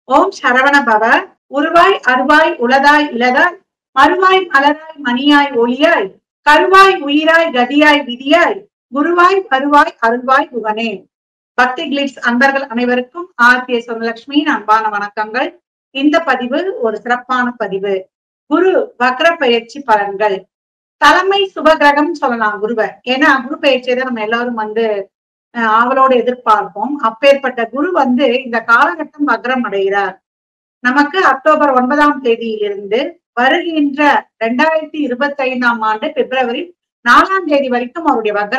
ஓம் சரவண பவ. உருவாய் அருவாய் உளதாய் இளதாய் மறுவாய் மலராய் மணியாய் ஒளியாய் கருவாய் உயிராய் கதியாய் விதியாய் குருவாய் வருவாய் அருள்வாய் குகனே. பக்தி கிளிட்ஸ் அன்பர்கள் அனைவருக்கும் ஆர்த்திய சொர்ணலட்சுமியின் அன்பான வணக்கங்கள். இந்த பதிவு ஒரு சிறப்பான பதிவு. குரு வக்ர பயிற்சி பலன்கள். தலைமை சுபகிரகம் சொல்லலாம் குருவை. ஏன்னா குரு பயிற்சியை தான் நம்ம எல்லாரும் ஆவலோடு எதிர்பார்ப்போம். அப்பேற்பட்ட குரு இந்த காலகட்டம் வக்ரம் அடைகிறார். நமக்கு அக்டோபர் 9ஆம் தேதியிலிருந்து வருகின்ற 2025ஆம் ஆண்டு பிப்ரவரி 4ஆம் தேதி வரைக்கும் அவருடைய வக்ர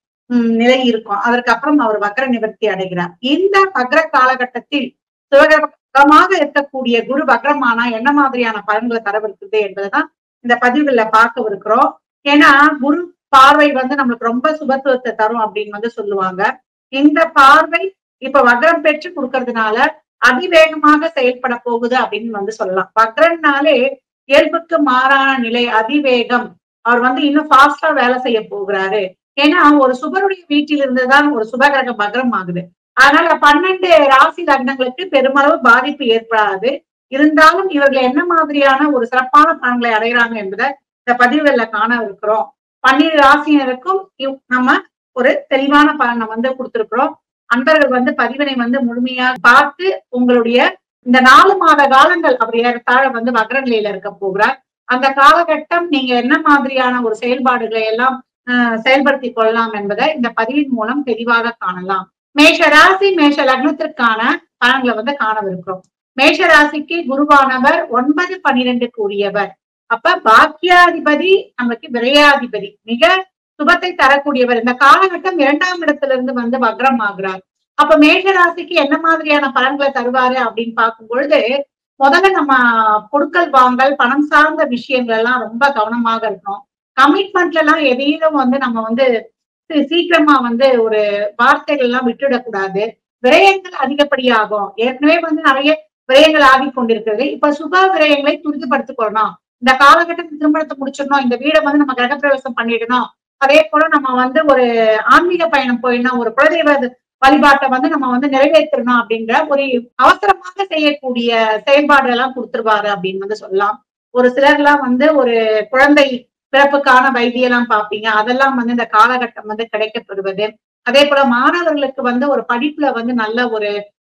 நிலை இருக்கும். அதற்கப்புறம் அவர் வக்ர நிவர்த்தி அடைகிறார். இந்த வக்ர காலகட்டத்தில் சுபகிரகமாக இருக்கக்கூடிய குரு வக்ரமானா என்ன மாதிரியான பலன்களை தரவிருக்குது என்பதுதான் இந்த பதிவுல பார்க்கவிருக்கிறோம். ஏன்னா குரு பார்வை நம்மளுக்கு ரொம்ப சுபத்துவத்தை தரும் அப்படின்னு சொல்லுவாங்க. இந்த பார்வை இப்ப வக்ரம் பெற்று கொடுக்கறதுனால அதிவேகமாக செயல்பட போகுது அப்படின்னு சொல்லலாம். வக்ரம்னாலே இயல்புக்கு மாறான நிலை, அதிவேகம். அவர் இன்னும் ஃபாஸ்டா வேலை செய்ய போகிறாரு. ஏன்னா ஒரு சுபருடைய வீட்டில் இருந்துதான் ஒரு சுபகிரகம் வக்ரம் ஆகுது. அதனால 12 ராசி லக்னங்களுக்கு பெருமளவு பாதிப்பு ஏற்படாது. இருந்தாலும் இவர்கள் என்ன மாதிரியான ஒரு சிறப்பான பலன்களை அடைகிறாங்க என்பதை இந்த பதிவுகள்ல காண இருக்கிறோம். 12 ராசியினருக்கும் நம்ம ஒரு தெளிவான பலனை கொடுத்திருக்கிறோம். அன்பர்கள் பதிவினை முழுமையா பார்த்து உங்களுடைய இந்த 4 மாத காலங்கள் அவர் ஏறத்தாழ வக்ர நிலையில இருக்க போகிறார். அந்த காலகட்டம் நீங்க என்ன மாதிரியான ஒரு செயல்பாடுகளை எல்லாம் செயல்படுத்தி கொள்ளலாம் என்பதை இந்த பதிவின் மூலம் தெளிவாக காணலாம். மேஷ ராசி மேஷ லக்னத்திற்கான பலன்களை காணவிருக்கிறோம். மேஷ ராசிக்கு குருவானவர் 9, 12 கூடியவர். அப்ப பாக்கியாதிபதி நமக்கு விரையாதிபதி, மிக சுபத்தை தரக்கூடியவர். இந்த காலகட்டம் 2ஆம் இடத்துல இருந்து வக்ரம் ஆகிறார். அப்ப மேஷ ராசிக்கு என்ன மாதிரியான பலன்களை தருவாரு அப்படின்னு பார்க்கும் பொழுது, முதல்ல நம்ம கொடுக்கல் வாங்கல், பணம் சார்ந்த விஷயங்கள் எல்லாம் ரொம்ப கவனமாக இருக்கணும். கமிட்மெண்ட்ல எல்லாம் எதையும் நம்ம சீக்கிரமா ஒரு வார்த்தைகள் எல்லாம் விட்டுடக்கூடாது. விரயங்கள் அதிகப்படியாகும். ஏற்கனவே நிறைய விரயங்கள் ஆகிக் கொண்டிருக்கிறது. இப்ப சுப விரயங்களை துரிதப்படுத்திக் இந்த காலகட்டத்தில் திருமணத்தை முடிச்சிடணும், இந்த வீடை நம்ம கிரகப்பிரவேசம் பண்ணிடணும். அதே போல நம்ம ஒரு ஆன்மீக பயணம் போயிடணும், ஒரு குலதெய்வ வழிபாட்டை நம்ம நிறைவேற்றணும் அப்படின்ற ஒரு அவசரமாக செய்யக்கூடிய செயல்பாடு எல்லாம் கொடுத்துருவாரு அப்படின்னு சொல்லலாம். ஒரு சிலர் எல்லாம் ஒரு குழந்தை பிறப்புக்கான வைத்தியெல்லாம் பார்ப்பீங்க. அதெல்லாம் இந்த காலகட்டம் கிடைக்கப்பெறுவது. அதே போல மாணவர்களுக்கு ஒரு படிப்புல நல்ல ஒரு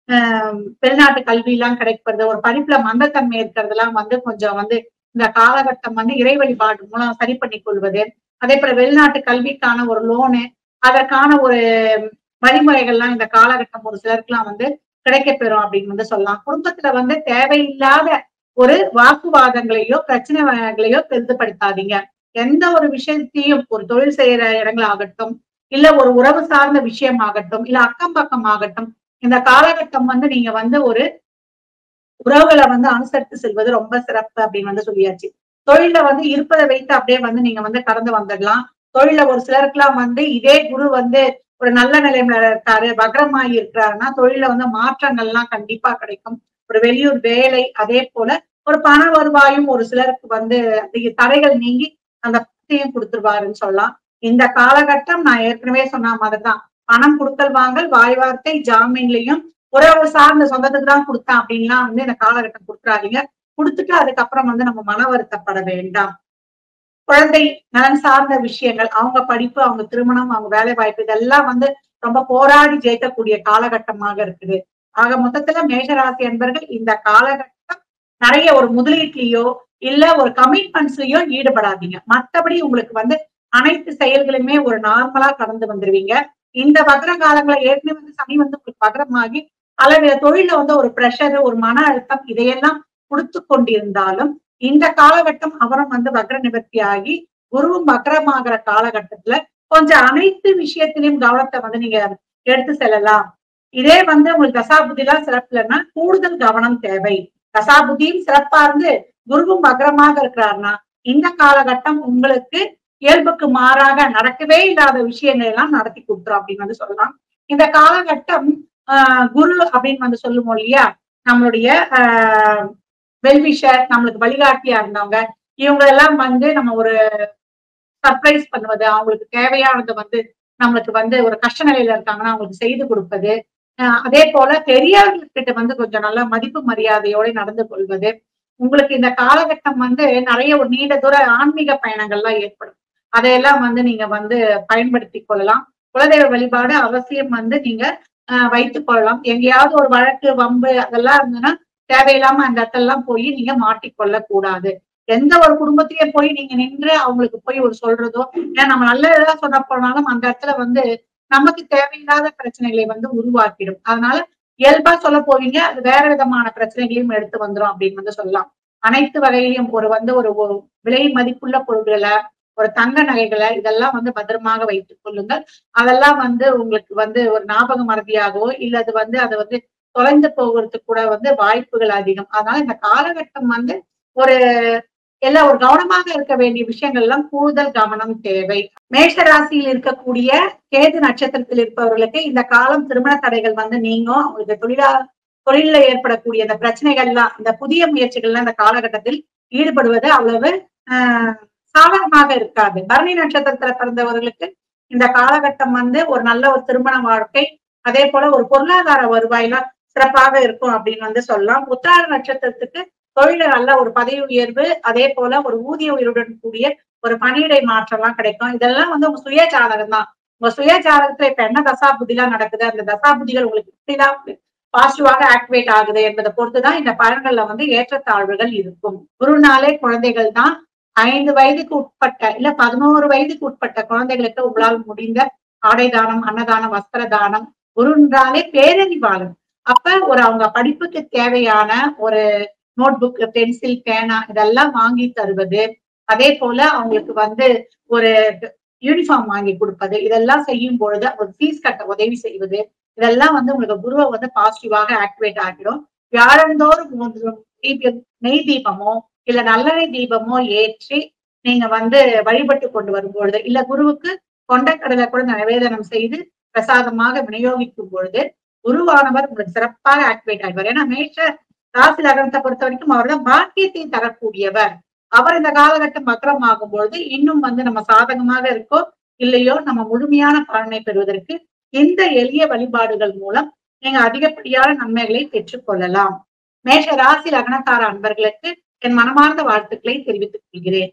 வெளிநாட்டு கல்வி எல்லாம் கிடைக்கிறது, ஒரு படிப்புல மந்தத்தன்மை இருக்கிறதெல்லாம் கொஞ்சம் இந்த காலகட்டம் இறை வழிபாடு மூலம் சரி பண்ணி கொள்வது. அதே போல வெளிநாட்டு கல்விக்கான ஒரு லோனு, அதற்கான ஒரு வழிமுறைகள்லாம் இந்த காலகட்டம் ஒரு சிலருக்குலாம் கிடைக்கப்பெறும் அப்படின்னு சொல்லலாம். குடும்பத்துல தேவையில்லாத ஒரு வாக்குவாதங்களையோ பிரச்சனைகளையோ பெரிதுபடுத்தாதீங்க. எந்த ஒரு விஷயத்தையும், ஒரு தொழில் செய்யற இடங்களாகட்டும், இல்ல ஒரு உறவு சார்ந்த விஷயம் ஆகட்டும், இல்ல அக்கம் பக்கம் ஆகட்டும், இந்த காலகட்டம் நீங்க ஒரு உறவுகளை அனுசரித்து செல்வது ரொம்ப சிறப்பு அப்படின்னு சொல்லியாச்சு. தொழில இருப்பதை வைத்து அப்படியே நீங்க கடந்து வந்துடலாம். தொழில ஒரு சிலருக்குலாம் இதே குரு ஒரு நல்ல நிலைமையில இருக்காரு, வக்ரமாகி இருக்கிறாருன்னா தொழில மாற்றங்கள்லாம் கண்டிப்பா கிடைக்கும். ஒரு வெளியூர் வேலை, அதே போல ஒரு பண வருவாயும் ஒரு சிலருக்கு தடைகள் நீங்கி அந்த பணத்தையும் கொடுத்துருவாருன்னு சொல்லலாம். இந்த காலகட்டம் நான் ஏற்கனவே சொன்ன மாதிரிதான், பணம் கொடுக்கல் வாங்கல், வாய் வார்த்தை, ஜாமீன்லயும் உறவு சார்ந்த சொந்தத்துக்கு தான் கொடுத்தேன் அப்படின்லாம் இந்த காலகட்டம் கொடுத்துறாதீங்க. கொடுத்துட்டு அதுக்கப்புறம் நம்ம மன வருத்தப்பட வேண்டாம். குழந்தை நலன் சார்ந்த விஷயங்கள், அவங்க படிப்பு, அவங்க திருமணம், அவங்க வேலை வாய்ப்பு, இதெல்லாம் ரொம்ப போராடி ஜெயிக்கக்கூடிய காலகட்டமாக இருக்குது. ஆக மொத்தத்துல மேஷராசி என்பர்கள் இந்த காலகட்டம் நிறைய ஒரு முதலீட்லயோ இல்ல ஒரு கமிட்மெண்ட்ஸ்லயோ ஈடுபடாதீங்க. மற்றபடி உங்களுக்கு அனைத்து செயல்களுமே ஒரு நார்மலா கடந்து வந்துருவீங்க. இந்த வக்ர காலங்களை ஏற்கனவே சனி உங்களுக்கு வக்ரமாகி அளவில தொழில ஒரு பிரஷர், ஒரு மன அழுத்தம் இதையெல்லாம் கொடுத்து கொண்டிருந்தாலும் இந்த காலகட்டம் அவரும் வக்ர நிவர்த்தி ஆகி குருவும் வக்ரமாகிற காலகட்டத்துல கொஞ்சம் அனைத்து விஷயத்திலையும் கவனத்தை நீங்க எடுத்து செல்லலாம். இதே உங்களுக்கு தசாபுத்தி எல்லாம் சிறப்பு இல்லைன்னா கூடுதல் கவனம் தேவை. தசாபுத்தியும் சிறப்பா இருந்து குருவும் வக்ரமாக இருக்கிறாருன்னா இந்த காலகட்டம் உங்களுக்கு இயல்புக்கு மாறாக நடக்கவே இல்லாத விஷயங்கள் எல்லாம் நடத்தி கொடுத்துரும் அப்படின்னு சொல்லலாம். இந்த காலகட்டம் குரு அப்படின்னு சொல்லுவோம் இல்லையா, நம்மளுடைய வெல்விஷர், நம்மளுக்கு வழிகாட்டியா இருந்தவங்க, இவங்க எல்லாம் நம்ம ஒரு சர்ப்ரைஸ் பண்ணுவது, அவங்களுக்கு தேவையானது நம்மளுக்கு ஒரு கஷ்ட நிலையில இருக்காங்கன்னா அவங்களுக்கு செய்து கொடுப்பது, அதே போல பெரியவர்கிட்ட வந்து கொஞ்சம் நல்லா மதிப்பு மரியாதையோட நடந்து கொள்வது. உங்களுக்கு இந்த காலகட்டம் வந்து நிறைய ஒரு நீண்ட தூர ஆன்மீக பயணங்கள்லாம் ஏற்படும். அதையெல்லாம் வந்து நீங்க வந்து பயன்படுத்திக் கொள்ளலாம். குலதெய்வ வழிபாடு அவசியம் வந்து நீங்க வைத்துக் கொள்ளலாம். எங்கேயாவது ஒரு வழக்கு, வம்பு அதெல்லாம் இருந்ததுன்னா தேவையில்லாம அந்த இடத்தெல்லாம் போய் நீங்க மாட்டிக்கொள்ளக் கூடாது. எந்த ஒரு குடும்பத்திலேயே போய் நீங்க நின்று அவங்களுக்கு போய் ஒரு சொல்றதோ, ஏன் நம்ம நல்லதா சொல்ல போனாலும் அந்த இடத்துல வந்து நமக்கு தேவையில்லாத பிரச்சனைகளை வந்து உருவாக்கிடும். அதனால இயல்பா சொல்ல போவீங்க, அது வேற விதமான பிரச்சனைகளையும் எடுத்து வந்துரும் அப்படின்னு வந்து சொல்லலாம். அனைத்து வகையிலும் ஒரு விலை மதிப்புள்ள பொருள்களை, ஒரு தங்க நகைகளை இதெல்லாம் வந்து பத்திரமாக வைத்துக் கொள்ளுங்கள். அதெல்லாம் வந்து உங்களுக்கு வந்து ஒரு ஞாபக மறதியாகவோ இல்ல அது வந்து அதை வந்து தொலைந்து போகிறதுக்கு கூட வந்து வாய்ப்புகள் அதிகம். அதனால இந்த காலகட்டம் வந்து ஒரு எல்லாம் ஒரு கவனமாக இருக்க வேண்டிய விஷயங்கள் எல்லாம் கூடுதல் கவனம் தேவை. மேஷ ராசியில் இருக்கக்கூடிய கேது நட்சத்திரத்தில் இருப்பவர்களுக்கு இந்த காலம் திருமண தடைகள் வந்து நீங்கும். அவங்களுக்கு தொழில ஏற்படக்கூடிய இந்த பிரச்சனைகள் எல்லாம், இந்த புதிய முயற்சிகள்லாம் இந்த காலகட்டத்தில் ஈடுபடுவது அவ்வளவு ஆஹ் சாதகமாக இருக்காது. பரணி நட்சத்திரத்துல பிறந்தவர்களுக்கு இந்த காலகட்டம் வந்து ஒரு நல்ல ஒரு திருமண வாழ்க்கை, அதே போல ஒரு பொருளாதார வருவாயெல்லாம் சிறப்பாக இருக்கும் அப்படின்னு வந்து சொல்லலாம். உத்திராட நட்சத்திரத்துக்கு தொழில நல்ல ஒரு பதவி உயர்வு, அதே போல ஒரு ஊதிய உயர்வுடன் கூடிய ஒரு பணியிடை மாற்றம் எல்லாம் கிடைக்கும். இதெல்லாம் வந்து உங்க சுய ஜாதகம் தான். உங்க சுய ஜாதகத்துல இப்ப என்ன தசா புத்திலாம் நடக்குது, அந்த தசா புத்திகள் உங்களுக்கு இப்படிதான் பாசிட்டிவாக ஆக்டிவேட் ஆகுது என்பதை பொறுத்துதான் இந்த பலன்கள்ல வந்து ஏற்றத்தாழ்வுகள் இருக்கும். குருநாளே குழந்தைகள் தான். 5 வயதுக்கு உட்பட்ட இல்ல 11 வயதுக்கு உட்பட்ட குழந்தைகளுக்கு உங்களால் முடிந்த ஆடை தானம், அன்னதானம், வஸ்திர தானம், குருன்றாலே பேரறிவாளன். அப்ப ஒரு அவங்க படிப்புக்கு தேவையான ஒரு நோட் புக், பென்சில், பேனா இதெல்லாம் வாங்கி தருவது, அதே போல அவங்களுக்கு வந்து ஒரு யூனிஃபார்ம் வாங்கி கொடுப்பது, இதெல்லாம் செய்யும் பொழுது ஒரு ஃபீஸ் கட்ட உதவி செய்வது, இதெல்லாம் வந்து உங்களுக்கு குருவை வந்து பாசிட்டிவாக ஆக்டிவேட் ஆகிடும். வியாழந்தோறும் நெய் தீபமோ இல்ல நல்லெண்ணெய் தீபமோ ஏற்றி நீங்க வந்து வழிபட்டு கொண்டு வரும்பொழுது, இல்ல குருவுக்கு கொண்டக்கடலை கூட நிவேதனம் செய்து பிரசாதமாக விநியோகிக்கும் பொழுது குருவானவர் உங்களுக்கு சிறப்பாக ஆக்டிவேட் ஆகிவார். ஏன்னா மேஷ ராசி லக்னத்தை பொறுத்த வரைக்கும் அவர் தான் பாக்கியத்தை தரக்கூடியவர். அவர் இந்த காலகட்டம் வக்ரமாகும் பொழுது இன்னும் வந்து நம்ம சாதகமாக இருக்கோ இல்லையோ நம்ம முழுமையான பலனை பெறுவதற்கு இந்த எளிய வழிபாடுகள் மூலம் நீங்க அதிகப்படியான நன்மைகளை பெற்றுக் கொள்ளலாம். மேஷ ராசி லக்னக்கார அன்பர்களுக்கு என் மனமார்ந்த வாழ்த்துக்களை தெரிவித்துக் கொள்கிறேன்.